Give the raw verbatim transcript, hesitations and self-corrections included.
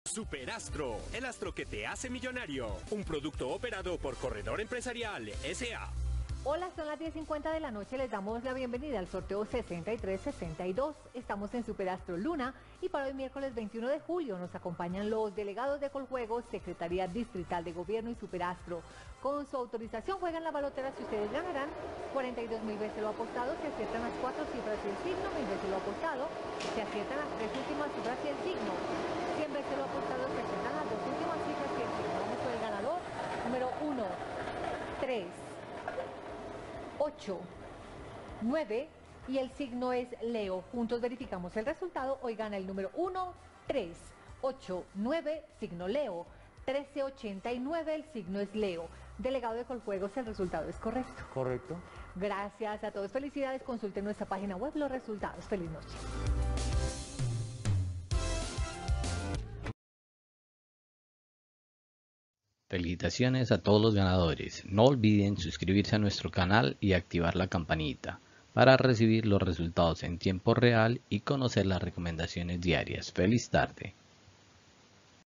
Superastro, el astro que te hace millonario. Un producto operado por Corredor Empresarial S A Hola, son las diez cincuenta de la noche, les damos la bienvenida al sorteo sesenta y tres sesenta y dos. Estamos en Superastro Luna y para hoy miércoles veintiuno de julio nos acompañan los delegados de Coljuegos, Secretaría Distrital de Gobierno y Superastro. Con su autorización juegan la balotera si ustedes ganarán cuarenta y dos mil veces lo apostado, si aciertan las cuatro cifras y el signo, mil veces lo apostado, si aciertan las tres últimas cifras y el signo, cien veces lo apostado, si aciertan las dos últimas cifras y el signo. Vamos con el ganador, número uno, tres, ocho, nueve y el signo es Leo. Juntos verificamos el resultado. Hoy gana el número uno, tres, ocho, nueve, signo Leo. trece ochenta y nueve, el signo es Leo. Delegado de Coljuegos, el resultado es correcto. Correcto. Gracias a todos. Felicidades. Consulten nuestra página web los resultados. Feliz noche. Felicitaciones a todos los ganadores. No olviden suscribirse a nuestro canal y activar la campanita para recibir los resultados en tiempo real y conocer las recomendaciones diarias. Feliz tarde.